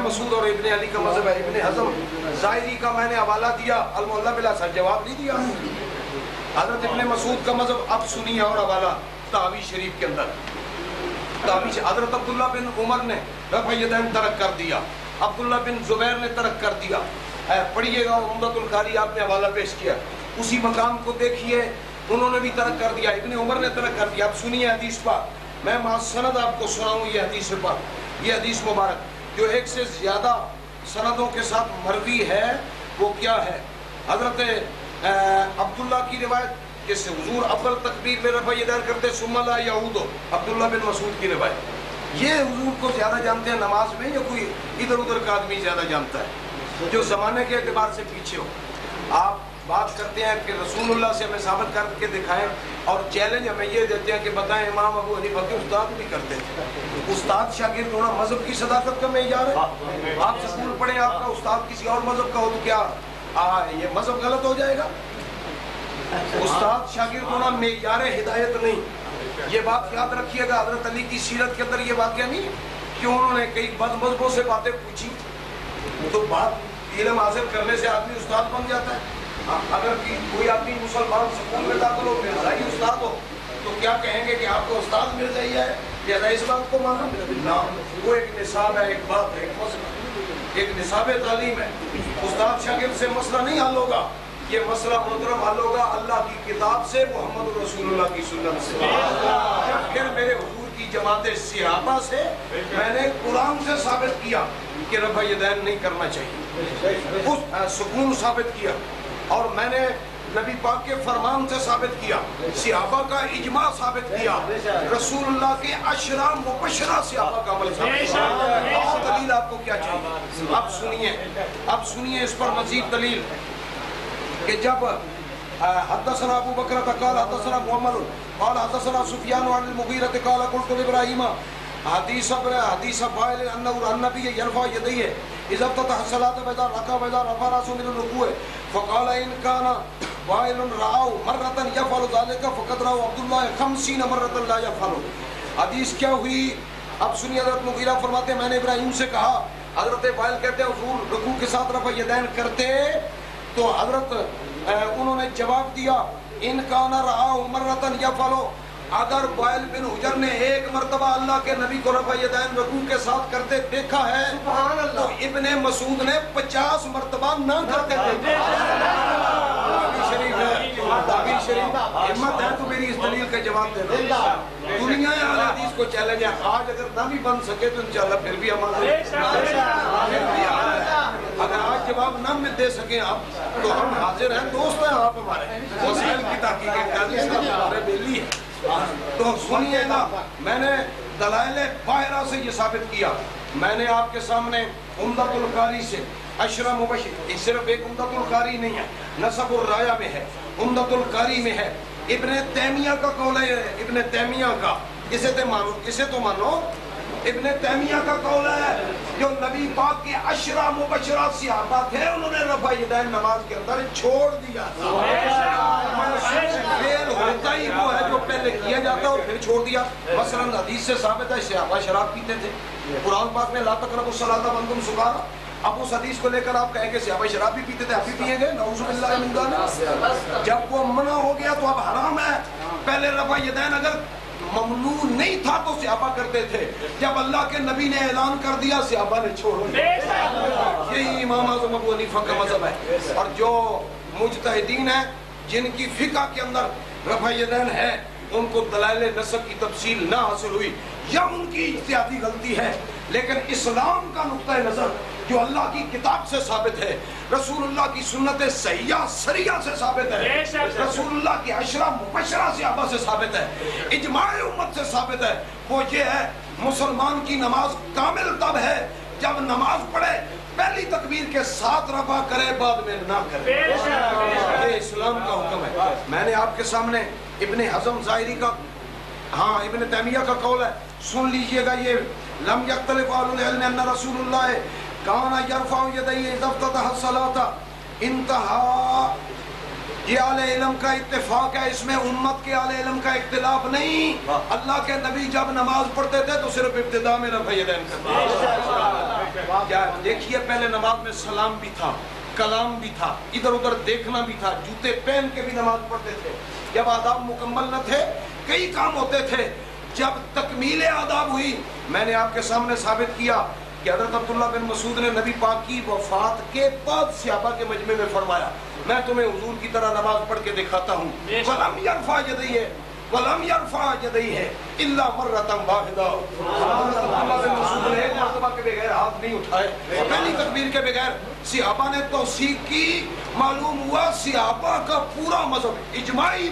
مسعود اور ابن علی کا مذہب ہے. ابن حزم ظاہری کا میں نے حوالہ دیا, المعلی بالاثر جواب نہیں دیا. حضرت ابن مسعود کا مذہب اب سنیے اور حوالہ تحوی شریف کے اندر. حضرت عبداللہ بن عمر نے رفع یدین ترک کر دیا, عبداللہ بن زبیر نے ترک کر دیا. پڑھیے گا عمدۃ القاری آپ نے حوالہ پیش کیا, اسی مقام کو دیکھیے, انہوں نے بھی ترک کر دیا, ابن عمر نے ترک کر دیا. اب سنیے حدیث پاک, میں سند آپ کو سناؤں. یہ حدیث پاک, یہ حدیث مبارک جو ایک سے زیادہ سندوں کے ساتھ مروی ہے, وہ کیا ہے؟ حضرت عبداللہ کی روایت کہ حضور اول تکبیر میں رفع یدین کرتے ثم لا یعود. عبداللہ بن مسعود کی روایت. یہ حضور کو زیادہ جانتے ہیں نماز میں, یا کوئی ادھر ادھر کا آدمی زیادہ جانتا ہے جو زمانے کے اعتبار سے پیچھے ہو؟ آپ بات کرتے ہیں کہ رسول اللہ سے ہمیں ثابت کر کے دکھائیں, اور چیلنج ہمیں یہ دیتے ہیں کہ بتائیں امام ابو حنیفہ کے استاد بھی کرتے تھے. استاد شاگرد ہونا مذہب کی صداقت کا معیار ہے. آپ سکول پڑھیں, آپ کا استاد کسی اور مذہب کا ہو تو کیا یہ مذہب غلط ہو جائے گا؟ استاد شاگرد ہونا معیار ہدایت نہیں. یہ بات یاد رکھیے گا. حضرت علی کی سیرت کے اندر یہ واقعہ نہیں کہ انہوں نے کئی بد مذہبوں سے باتیں پوچھی, تو بات علم حاصل کرنے سے آدمی استاد بن جاتا ہے. اگر کوئی آدمی مسلمان سکول میں داخل ہو, مرزائی استاد ہو, تو کیا کہیں گے کہ آپ کو استاد مرزائی ہے, لہذا اس بات کو مانا؟ وہ ایک نصاب ہے, ایک بات ہے, ایک نصاب تعلیم ہے. استاد شاگرد سے مسئلہ نہیں حل ہوگا. یہ مسئلہ محترم حل ہوگا اللہ کی کتاب سے, محمد رسول اللہ کی سنت سے, پھر میرے حضور کی جماعت صحابہ سے. میں نے قرآن سے ثابت کیا کہ رفع یدین نہیں کرنا چاہیے, اس سکون ثابت کیا, اور میں نے نبی پاک کے فرمان سے ثابت کیا, صحابہ کا اجماع ثابت کیا, رسول اللہ کے عشرہ مبشرہ صحابہ کا عمل ثابت کیا. اور دلیل آپ کو کیا چاہیے؟ اب سنیے اس پر مزید دلیل کہ جب حدثنا ابو بکر قال حدثنا محمد قال حدثنا سفیان عن المغیرہ قال قلت لابراہیم حدیث فاعل انه النبي يرفع يديه اذا افتتح الصلاه واذا ركع واذا رفع راسه من الركوع فقال ان كان وائل رأوا مرة يفعل ذلك فقد رأوا عبد الله 50 مرة لا يفعل. حدیث کیا ہوئی؟ اب سنیے. حضرت مغیرہ فرماتے ہیں میں نے ابراہیم سے کہا, حضرت وائل کہتے ہیں حضور رکوع کے ساتھ رفع یدین کرتے, تو حضرت انہوں نے جواب دیا ان کان رأوا مرة يفعل, اگر وائل بن حجر نے ایک مرتبہ اللہ کے نبی کو رفع یدین رکوع کے ساتھ کرتے دیکھا ہے, تو ابن مسعود نے 50 مرتبہ نہ کرتے دیکھا. تعبیر شریف ہمت ہے تو میری اس دلیل کا جواب دینا. دنیا اہل حدیث کو چیلنج ہے, آج اگر نہ بھی بن سکے تو انشاءاللہ پھر بھی ہم اگر آج جواب نہ دے سکیں آپ, تو ہم حاضر ہیں, دوست ہیں آپ ہمارے, مسائل کی تحقیق ہمارے بیلی ہے. تو سنیے گا, میں نے دلائل باہرہ سے یہ ثابت کیا. میں نے آپ کے سامنے عمدۃ القاری سے عشرہ مبشر, صرف ایک عمدۃ القاری نہیں ہے, نسب الرایہ میں ہے, عمدۃ القاری میں ہے, ابن تیمیہ کا قول ہے, ابن تیمیہ کا, اسے تو مانو, ابن تیمیہ کا قول ہے, جو نبی پاک کے عشرہ مبشرہ صحابہ تھے, انہوں نے رفع یدین نماز کے اندر چھوڑ دیا تھا. فعل ہوتا ہی وہ ہے جو پہلے کیا جاتا اور پھر چھوڑ دیا. مثلا حدیث سے ثابت ہے صحابہ شراب پیتے تھے, قرآن پاک میں لا تقربوا الصلاۃ وانتم سکارى. اب اس حدیث کو لے کر آپ کہیں گے صحابہ شراب بھی پیتے تھے, ابھی پیئیں گے, نعوذ باللہ من ذلک. جب وہ منع ہو گیا تو اب حرام ہے. پہلے رفع یدین اگر ممنوع نہیں تھا تو صحابہ کرتے تھے, جب اللہ کے نبی نے اعلان کر دیا صحابہ نے چھوڑ دیا. یہی امام اعظم ابو حنیفہ کا مذہب ہے. اور جو مجتہدین ہیں جن کی فقہ کے اندر رفع یدین ہے, ان کو دلائل نسب کی تفصیل نہ حاصل ہوئی, یا ان کی اجتہادی غلطی ہے, لیکن اسلام کا نقطہ نظر جو اللہ کی کتاب سے ثابت ہے, رسول اللہ کی سنت صحیحہ سریہ سے ثابت ہے, رسول اللہ کی عشرہ مبشرہ صحابہ سے ثابت ہے, اجماع امت سے ثابت ہے, وہ یہ ہے مسلمان کی نماز کامل تب ہے جب نماز پڑھے پہلی تکبیر کے ساتھ رفع کرے, بعد میں نہ کرے. یہ اسلام کا حکم ہے. میں نے آپ کے سامنے ابن حزم ظاہری کا, ہاں ابن تیمیہ کا قول ہے, سن لیجئے گا. یہ لم یختلف اہل العلم ان رسول اللہ کان یرفع یدیہ اذا افتتح الصلاۃ, انتہا. یہ اہل علم کا اتفاق ہے, اس میں امت کے اہل علم کا اختلاف نہیں. اللہ کے نبی جب نماز پڑھتے تھے تو صرف ابتدا میں رفع یدین کرتے تھے. کیا دیکھیے پہلے نماز میں سلام بھی تھا، کلام بھی تھا، ادھر ادھر دیکھنا بھی تھا، جوتے پہن کے بھی نماز پڑھتے تھے. جب آداب مکمل نہ تھے کئی کام ہوتے تھے. جب تکمیل آداب ہوئی میں نے آپ کے سامنے ثابت کیا کہ حضرت عبداللہ بن مسعود نے نبی پاک کی وفات کے بعد صحابہ کے مجمع میں فرمایا میں تمہیں حضور کی طرح نماز پڑھ کے دکھاتا ہوں. وَلَمْ يَرْفَعْ يَدَيْهِ وَلَمْ يَرْفَعْ يَدَيْهِ إِلَّا مَرَّةً وَاحِدَةً. عبداللہ بن مسعود نے ایک مرتبہ کے بغیر ہاتھ نہیں اٹھائے، پہلی تکبیر کے بغیر. صحابہ نے توثیق کی، معلوم ہوا صحابہ کا پورا مذہب اجماعی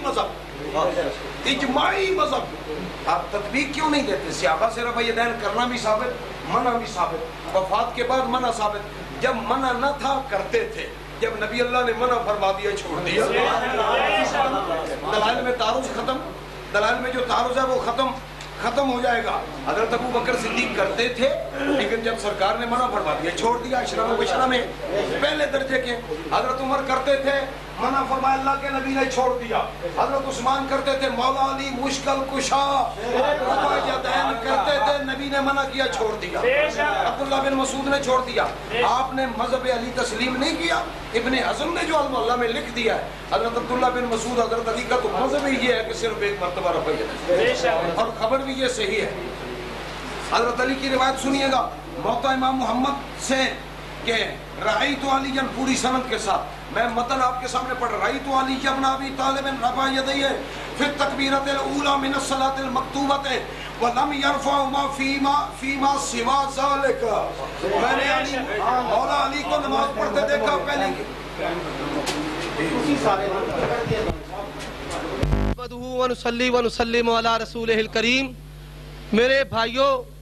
مذہب. آپ تطبیق کیوں نہیں دیتے؟ صحابہ سے رفع یدین کرنا بھی ثابت، منع بھی ثابت، وفات کے بعد منع ثابت. جب منع نہ تھا کرتے تھے، جب نبی اللہ نے منع فرما دیا چھوڑ دیا. دلائل میں تعارض ختم، دلائل میں جو تعارض ہے وہ ختم ہو جائے گا. حضرت ابو بکر صدیق کرتے تھے لیکن جب سرکار نے منع فرما دیا چھوڑ دیا. اشرا و بشرا میں پہلے درجے کے. حضرت عمر کرتے تھے، منع فرمایا، اللہ کے نبی نے چھوڑ دیا. حضرت عثمان کرتے تھے، مولا علی مشکل کشا رفع یدین کرتے تھے، نبی نے منع کیا چھوڑ دیا. عبداللہ بن مسعود نے چھوڑ دیا. آپ نے مذہب علی تسلیم نہیں کیا. ابن حزم نے جو المحلہ میں لکھ دیا ہے حضرت عبداللہ بن مسعود حضرت علی کا تو مذہب ہی یہ ہے کہ صرف ایک مرتبہ رفع یدین، اور خبر بھی یہ صحیح ہے. حضرت علی کی روایت سنیے گا موطا امام محمد سے کہ رأیت علی پوری سند کے ساتھ. میں متن آپ کے سامنے پڑھ رہا. رأیت علی ابن ابی طالب رفع یدیہ فی التکبیرۃ الاولی من الصلاۃ المکتوبۃ ولم یرفعہما فیما سوا ذلک. میں نے علی مولا علی کو نماز پڑھتے دیکھا پہلے ونصلی ونسلم علی رسولہ الکریم. میرے بھائیوں،